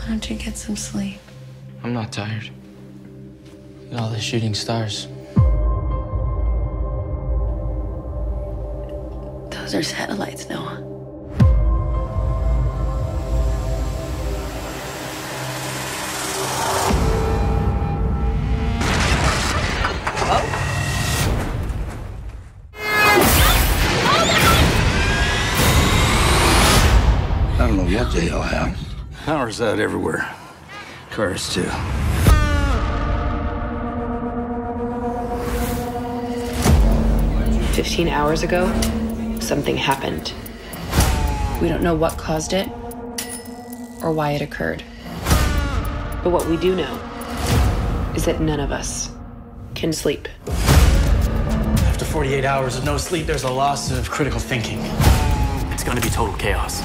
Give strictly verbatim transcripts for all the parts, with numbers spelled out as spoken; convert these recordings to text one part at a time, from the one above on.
don't you get some sleep? I'm not tired. Look at all the shooting stars. Those are satellites, Noah. I don't know what the hell happened. Power's out everywhere. Cars, too. Fifteen hours ago, something happened. We don't know what caused it or why it occurred. But what we do know is that none of us can sleep. After forty-eight hours of no sleep, there's a loss of critical thinking. It's gonna be total chaos.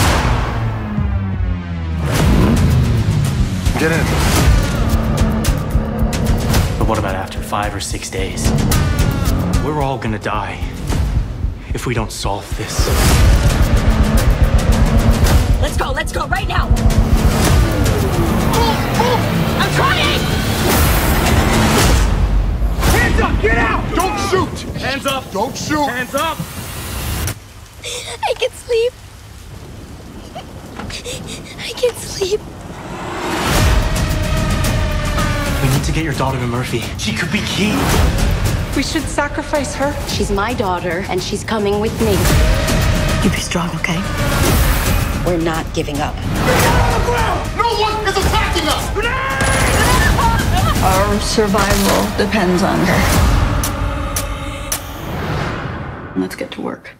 Get in. But what about after five or six days? We're all gonna die if we don't solve this. Let's go, let's go, right now! Oh, oh, I'm trying! Hands up, get out! Don't shoot! Hands up! Don't shoot! Hands up! I can sleep. I can sleep. We need to get your daughter to Murphy. She could be key. We should sacrifice her. She's my daughter, and she's coming with me. You be strong, okay? We're not giving up. No one is attacking us! Our survival depends on her. Let's get to work.